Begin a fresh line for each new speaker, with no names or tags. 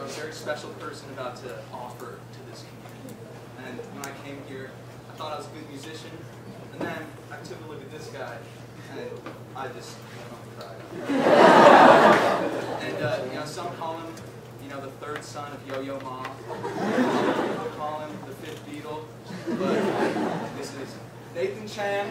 very special person about to offer to this community. And when I came here, I thought I was a good musician, and then I took a look at this guy, and I just went home and cried. And you know, some call him, you know, the third son of Yo-Yo Ma. Some call him the fifth Beatle. But this is Nathan Chan.